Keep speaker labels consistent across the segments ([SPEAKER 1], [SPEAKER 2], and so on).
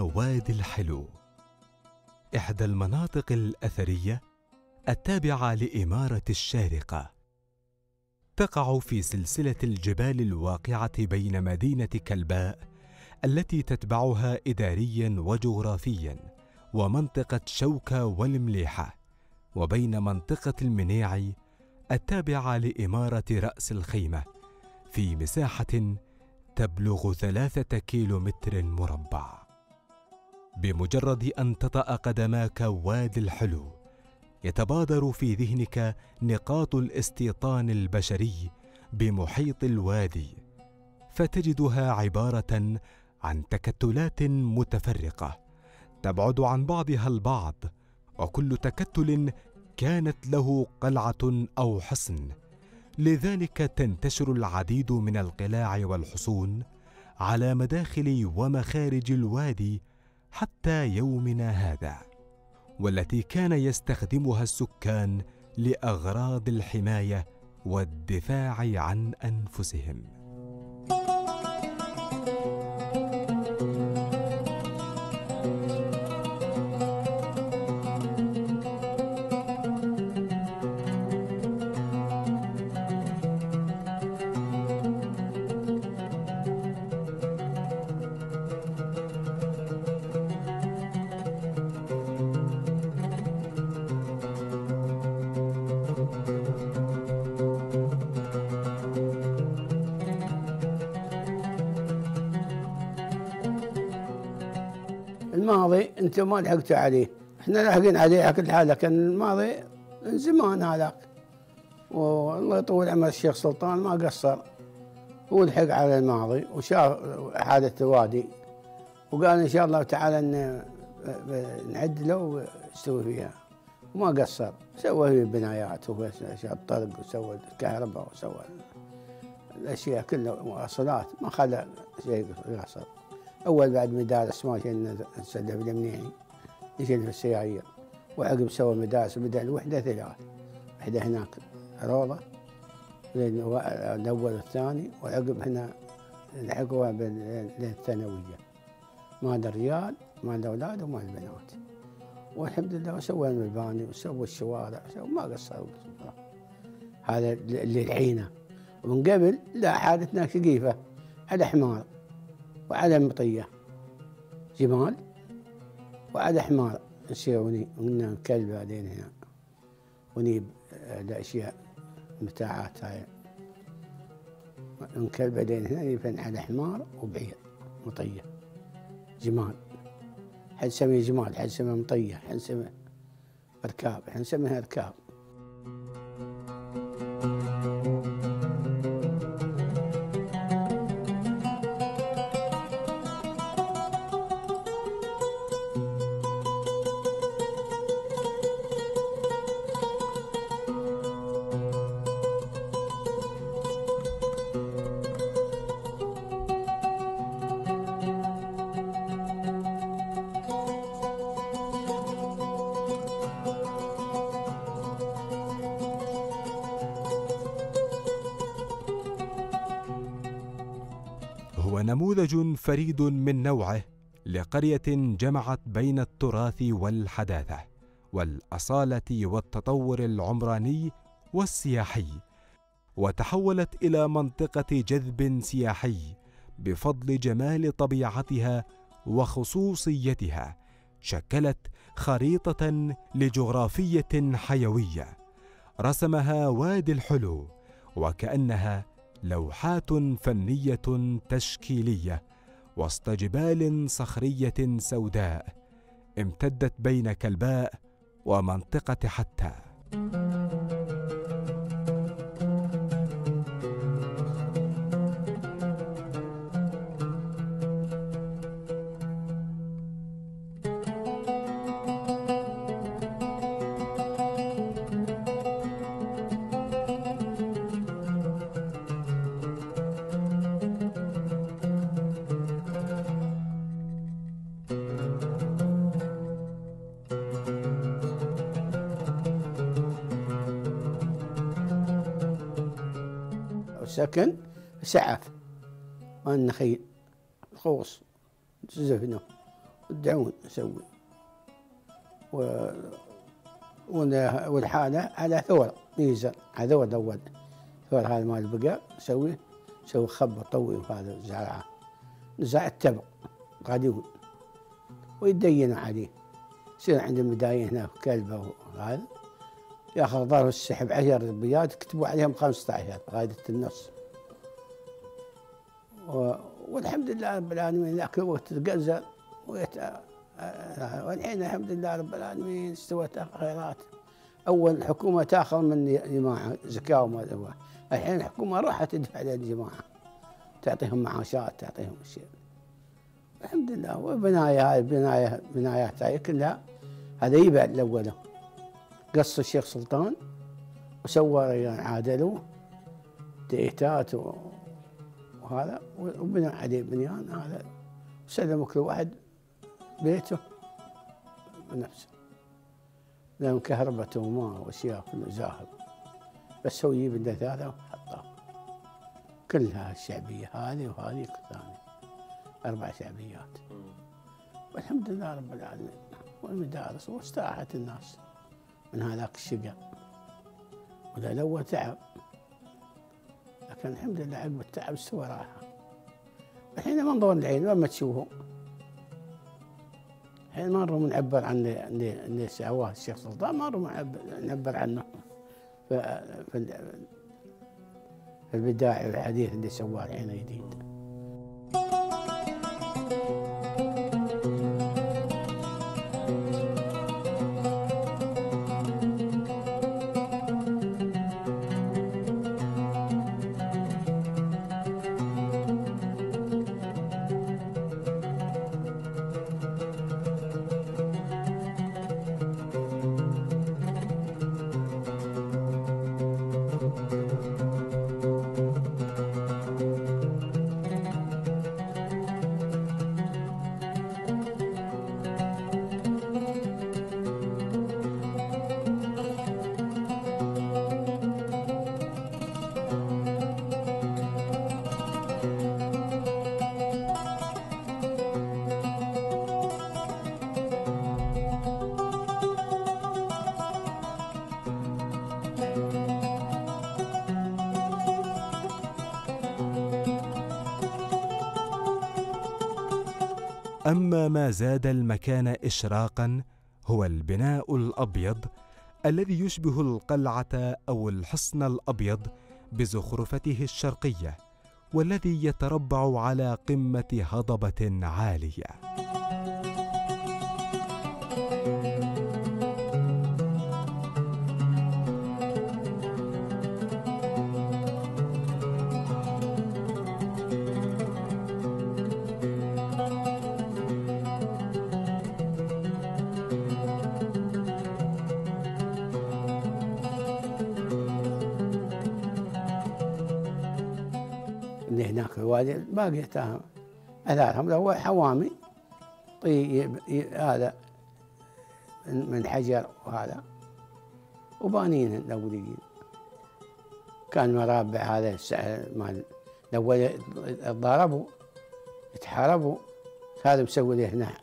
[SPEAKER 1] وادي الحلو، إحدى المناطق الأثرية التابعة لإمارة الشارقة. تقع في سلسلة الجبال الواقعة بين مدينة كلباء التي تتبعها إدارياً وجغرافياً ومنطقة شوكة والمليحة، وبين منطقة المنيعي التابعة لإمارة رأس الخيمة في مساحة تبلغ 3 كيلومتر مربع. بمجرد أن تطأ قدماك وادي الحلو يتبادر في ذهنك نقاط الاستيطان البشري بمحيط الوادي، فتجدها عبارة عن تكتلات متفرقة تبعد عن بعضها البعض، وكل تكتل كانت له قلعة أو حصن. لذلك تنتشر العديد من القلاع والحصون على مداخل ومخارج الوادي حتى يومنا هذا، والتي كان يستخدمها السكان لأغراض الحماية والدفاع عن أنفسهم.
[SPEAKER 2] الماضي انتم ما لحقتوا عليه، احنا لاحقين عليه على كل حال، لكن الماضي من زمان هذاك، والله يطول عمر الشيخ سلطان ما قصر، هو لحق على الماضي وشاف حالة الوادي وقال ان شاء الله تعالى ان نعدله ونستوي فيها، وما قصر، سوى فيه البنايات وسوى الطرق وسوى الكهرباء وسوى الاشياء كلها مواصلات، ما خلى شيء يقصر. أول بعد مدارس ما كنا نسلف بالمنيعي يشيل في السيايير، وعقب سوى مدارس، بدأ الوحدة 3، وحدة هناك روضة الأول والثاني، وعقب هنا لحقوها للثانوية، مال الرجال مال الأولاد ومال البنات، والحمد لله وسوى المباني وسوى الشوارع، ما قصر. هذا اللي الحينه، ومن قبل لا حالتنا شقيفة، على حمار وعلى مطية جمال وعلى حمار نسير ونجيب كلب بعدين هنا ونجيب الأشياء متاعات هاي، نكلب بعدين هنا نجيب على حمار وبعير مطية جمال، حد سميه جمال، حد سميه مطية، حد سميه ركاب، حد نسميها ركاب.
[SPEAKER 1] هو نموذج فريد من نوعه لقرية جمعت بين التراث والحداثة والأصالة والتطور العمراني والسياحي، وتحولت إلى منطقة جذب سياحي بفضل جمال طبيعتها وخصوصيتها. شكلت خريطة لجغرافية حيوية رسمها وادي الحلو، وكأنها لوحات فنية تشكيلية وسط جبال صخرية سوداء امتدت بين كلباء ومنطقة حتى.
[SPEAKER 2] سكن سعف والنخيل خوص زفنه الدعون نسوي والحالة على ثور نيزر، على ثور الأول، ثور هذا مال البقر نسوي خبة طوي وهذا الزرعة نزرع التبغ غاديون ويدينوا عليه، يصير عندهم مداين هنا كلبة وهذا ياخذ ظرف السحب 10 بيات يكتبوا عليهم 15 غايدة النص. والحمد لله رب العالمين ذاك الوقت تقزر والحين الحمد لله رب العالمين استوت خيرات. أول الحكومة تأخذ من الجماعة زكاة وما هو، الحين الحكومة راحت تدفع للجماعة تعطيهم معاشات تعطيهم أشياء الحمد لله. وبناية هاي بنايات هاي كلها هذا يبعد الأول قص الشيخ سلطان وسوى ريان عادلوا تئيتات وهذا وبنى عليه بنيان هذا وسلموا كل واحد بيته بنفسه لأن كهربته وماء وأشياء كله زاهر، بس هو يجيب عنده 3 وحطها كلها الشعبية هذه وهذه الثانية 4 شعبيات والحمد لله رب العالمين. والمدارس واستراحت الناس من هذاك الشقا، وذا الأول تعب لكن الحمد لله عقب التعب استوى راحة. الحين منظور العين لما تشوفه الحين ما نروح نعبر عن اللي سواه الشيخ سلطان، ما نروح نعبر عنه في البداية والحديث اللي سواه الحين جديد.
[SPEAKER 1] أما ما زاد المكان إشراقاً هو البناء الأبيض الذي يشبه القلعة أو الحصن الأبيض بزخرفته الشرقية، والذي يتربع على قمة هضبة عالية.
[SPEAKER 2] اللي هناك الوادي باقيتها أثارهم هو حوامي هذا من حجر وهذا وبانين الأوليين. كان مرابع هذا مال الأول ضربوا يتحاربوا، هذا مسوي له هنا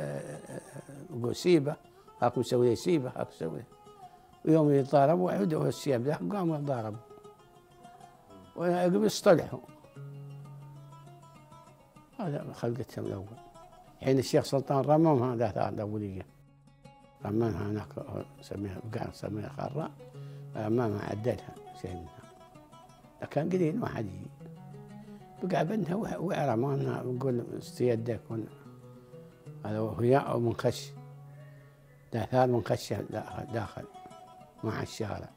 [SPEAKER 2] سيبة، هاك مسوي له سيبة، هاك مسوي له، ويوم يتضاربوا عودوا السياب ذاك قاموا يتضاربوا وعقب اصطلحوا. هذا خلقتهم الأول. حين الشيخ سلطان رممها هذا آثار الأولية، رممها هناك سميها بقعة سميها خراء، رممها عدلها شيء منها، لكن قليل ما حد يجي. بقع بنتها وعرمانها نقول استيدك هذا وهي منخش، الآثار منخشة داخل مع الشارع.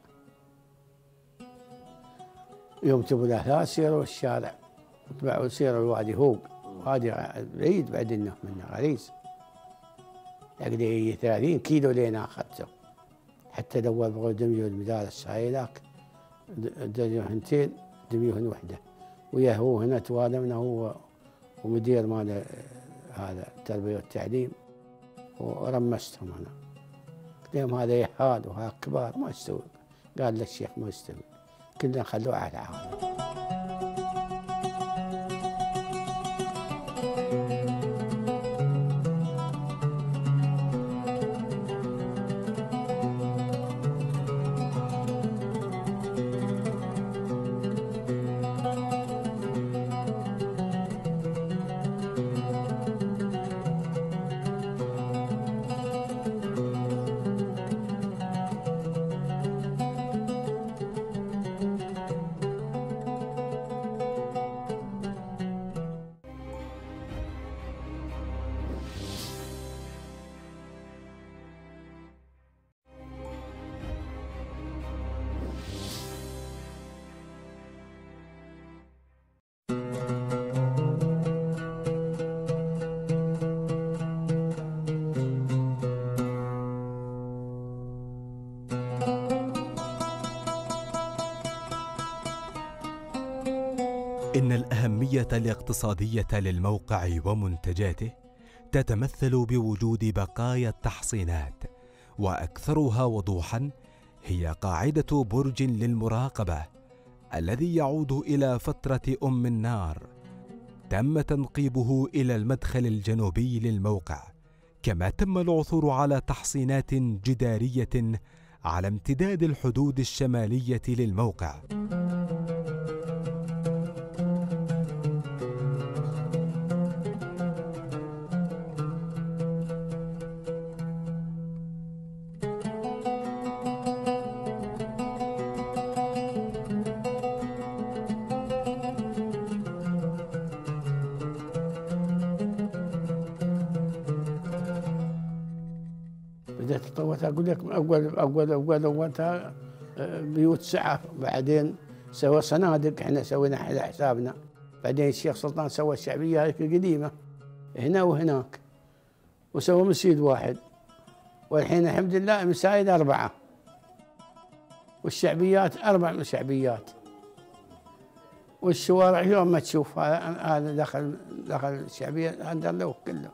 [SPEAKER 2] يوم تبوا الآثار سيروا الشارع يطلعوا يصيروا الوادي هوق، وادي بعيد بعدنا منه غريز، يقدر 30 كيلو لين اخذته. حتى دور بغوا دميو المدارس هاي ذاك دميوهنتين دميوهن وحده، وياه هو هنا توالمنا هو ومدير مال هذا التربيه والتعليم، ورمستهم انا قلت لهم هذا يحاد وهذا كبار ما يستوي. قال للشيخ ما يستوي، كلنا خلوه على عالم.
[SPEAKER 1] إن الأهمية الاقتصادية للموقع ومنتجاته تتمثل بوجود بقايا التحصينات، وأكثرها وضوحاً هي قاعدة برج للمراقبة الذي يعود إلى فترة أم النار تم تنقيبه إلى المدخل الجنوبي للموقع، كما تم العثور على تحصينات جدارية على امتداد الحدود الشمالية للموقع.
[SPEAKER 2] بدأت تطورت أقول لك أولها بيوت سعة، بعدين سوى صنادق، احنا سوينا على حسابنا، بعدين الشيخ سلطان سوى الشعبية هيك القديمة هنا وهناك، وسوى مسجد واحد، والحين الحمد لله مساجد 4، والشعبيات 4 مشعبيات، والشوارع يوم ما تشوف هذا دخل الشعبية هذا له كله،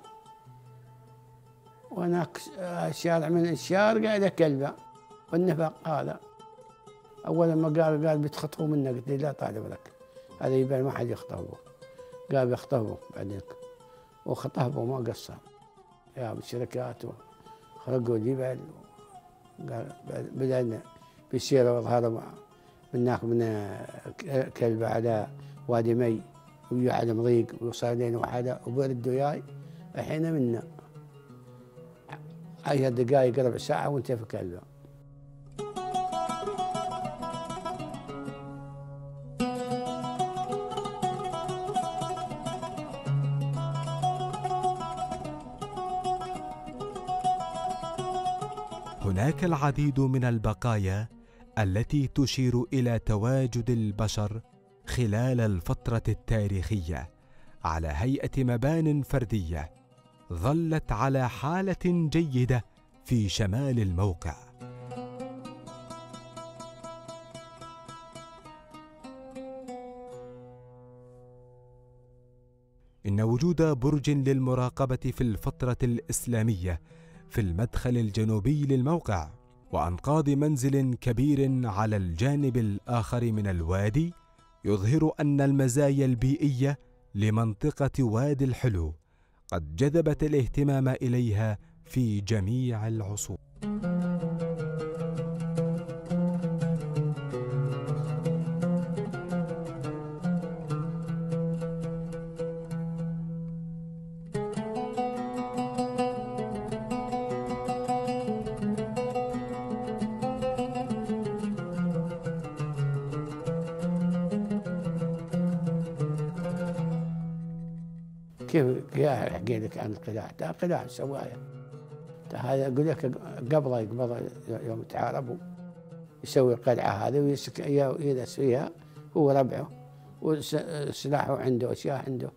[SPEAKER 2] وهناك شارع من الشارع قاعدة كلبة، والنفق هذا أول ما قال بتخطفوا منه، قلت له لا طال بالك، هذا يبان ما حد يخطفه، قال بيخطفوا بعدين، وخطفوا ما قصر، يا بالشركات وخرقوا الجبل، قال بدأنا بالسيرة والهرم من كلبة على وادي مي ويا على مضيق وصار لنا وحده وبردوا وياي، الحين منا 10 دقائق ربع ساعة وانت في كلبة.
[SPEAKER 1] هناك العديد من البقايا التي تشير إلى تواجد البشر خلال الفترة التاريخية على هيئة مبان فردية ظلت على حالة جيدة في شمال الموقع. إن وجود برج للمراقبة في الفترة الإسلامية في المدخل الجنوبي للموقع وأنقاض منزل كبير على الجانب الآخر من الوادي يظهر أن المزايا البيئية لمنطقة وادي الحلو قد جذبت الاهتمام إليها في جميع العصور.
[SPEAKER 2] كيف احكي لك عن القلاع؟ ده قلاع سوايا، هذا اقول لك قبل يوم تعاربوا يسوي القلعه هذه ويجلس فيها هو ربعه وسلاحه عنده اشياء عنده،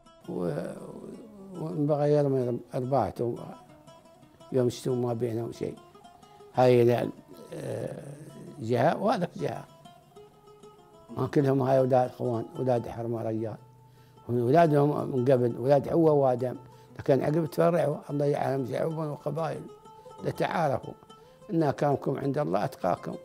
[SPEAKER 2] وبغى يرمي ارباعته يوم يشتوا ما بينهم شيء، هاي جهه وهذاك جهه، ما كلهم هاي اولاد اخوان، اولاد حرمه رجال، أولادهم من قبل أولاد حواء وآدم، لكن عقب تفرعوا الله يعلم شعوبا وقبائل لتعارفوا إن أكرمكم عند الله أتقاكم.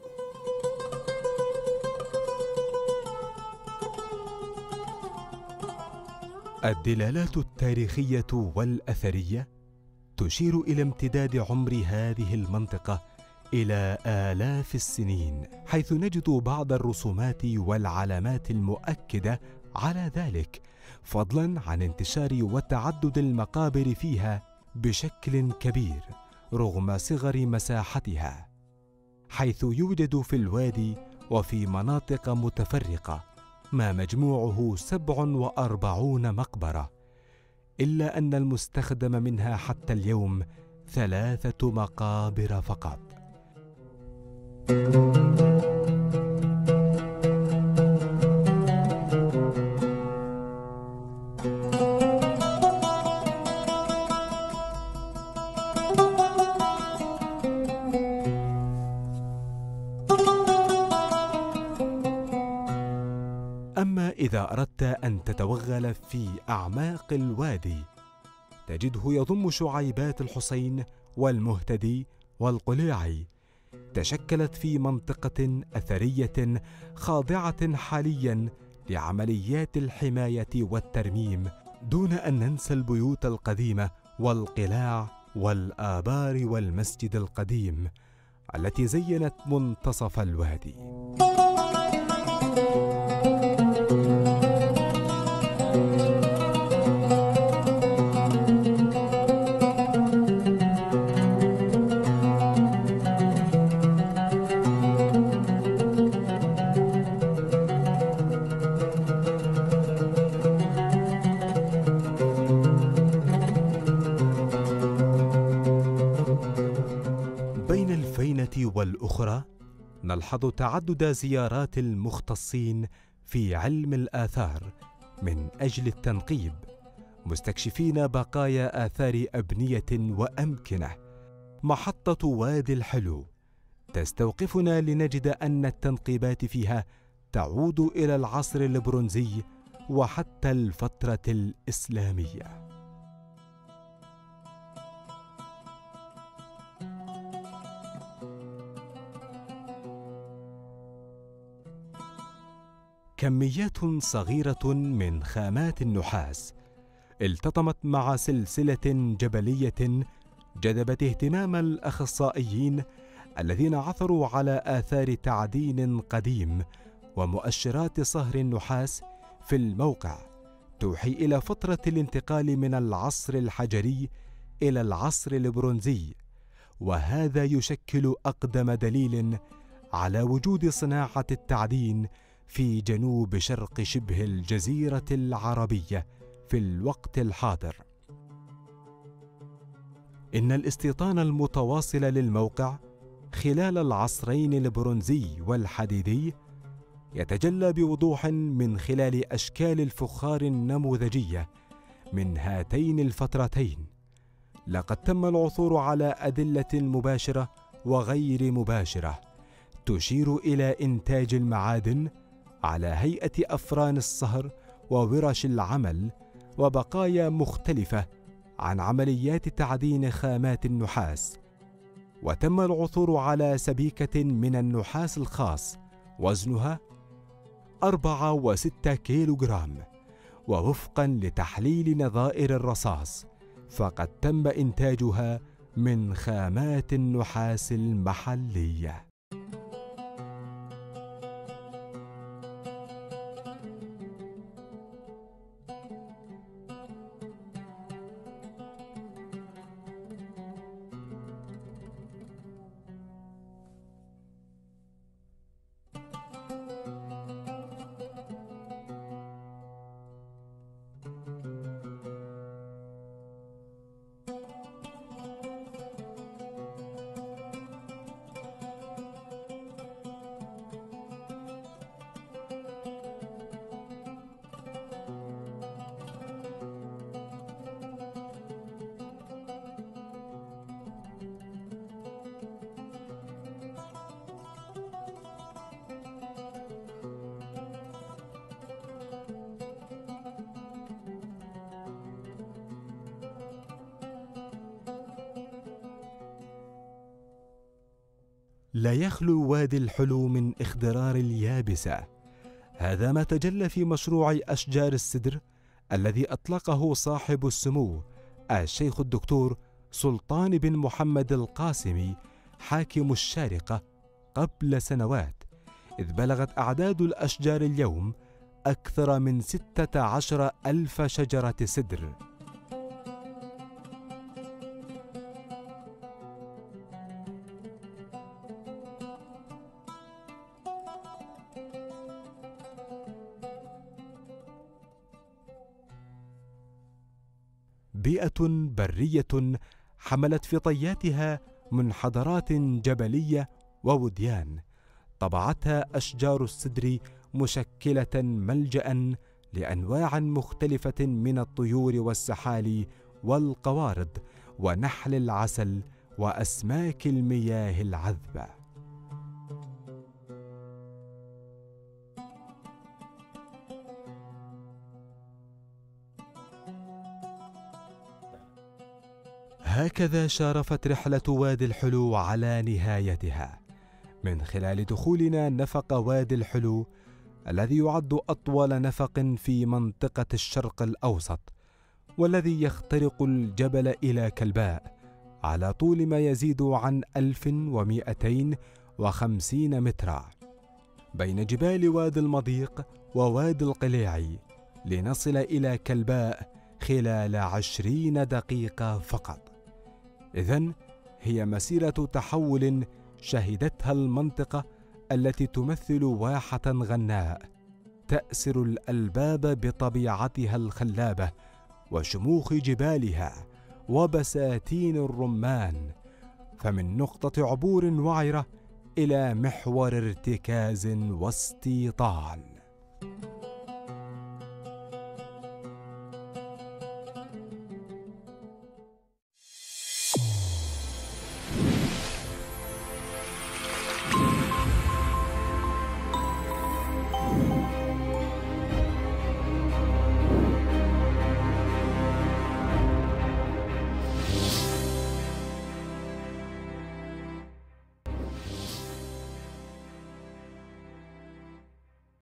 [SPEAKER 1] الدلالات التاريخية والأثرية تشير إلى امتداد عمر هذه المنطقة إلى آلاف السنين، حيث نجد بعض الرسومات والعلامات المؤكدة على ذلك، فضلاً عن انتشار وتعدد المقابر فيها بشكل كبير رغم صغر مساحتها، حيث يوجد في الوادي وفي مناطق متفرقة ما مجموعه 47 مقبرة، إلا أن المستخدم منها حتى اليوم 3 مقابر فقط. إذا أردت أن تتوغل في أعماق الوادي تجده يضم شعيبات الحسين والمهتدي والقليعي، تشكلت في منطقة أثرية خاضعة حالياً لعمليات الحماية والترميم، دون أن ننسى البيوت القديمة والقلاع والآبار والمسجد القديم التي زينت منتصف الوادي. بين الفينة والأخرى نلحظ تعدد زيارات المختصين في علم الآثار من أجل التنقيب، مستكشفين بقايا آثار أبنية وأمكنة. محطة وادي الحلو تستوقفنا لنجد أن التنقيبات فيها تعود إلى العصر البرونزي وحتى الفترة الإسلامية. كميات صغيرة من خامات النحاس التطمت مع سلسلة جبلية جذبت اهتمام الأخصائيين الذين عثروا على آثار تعدين قديم ومؤشرات صهر النحاس في الموقع، توحي إلى فترة الانتقال من العصر الحجري إلى العصر البرونزي، وهذا يشكل أقدم دليل على وجود صناعة التعدين في جنوب شرق شبه الجزيرة العربية في الوقت الحاضر. إن الاستيطان المتواصل للموقع خلال العصرين البرونزي والحديدي يتجلى بوضوح من خلال أشكال الفخار النموذجية من هاتين الفترتين. لقد تم العثور على أدلة مباشرة وغير مباشرة تشير إلى إنتاج المعادن على هيئة أفران الصهر وورش العمل وبقايا مختلفة عن عمليات تعدين خامات النحاس. وتم العثور على سبيكة من النحاس الخاص وزنها 4 و6 كيلوغرام، ووفقا لتحليل نظائر الرصاص فقد تم إنتاجها من خامات النحاس المحلية. لا يخلو وادي الحلو من اخضرار اليابسة. هذا ما تجلى في مشروع أشجار السدر الذي أطلقه صاحب السمو الشيخ الدكتور سلطان بن محمد القاسمي حاكم الشارقة قبل سنوات، إذ بلغت أعداد الأشجار اليوم أكثر من 16,000 شجرة سدر. بيئة برية حملت في طياتها منحدرات جبلية ووديان، طبعتها أشجار السدر مشكلة ملجأ لأنواع مختلفة من الطيور والسحالي والقوارض ونحل العسل وأسماك المياه العذبة. وهكذا شارفت رحلة وادي الحلو على نهايتها، من خلال دخولنا نفق وادي الحلو الذي يعد أطول نفق في منطقة الشرق الأوسط، والذي يخترق الجبل إلى كلباء على طول ما يزيد عن 1250 مترا بين جبال وادي المضيق ووادي القليعي، لنصل إلى كلباء خلال 20 دقيقة فقط. إذن هي مسيرة تحول شهدتها المنطقة التي تمثل واحة غناء تأسر الألباب بطبيعتها الخلابة وشموخ جبالها وبساتين الرمان، فمن نقطة عبور وعرة إلى محور ارتكاز واستيطان.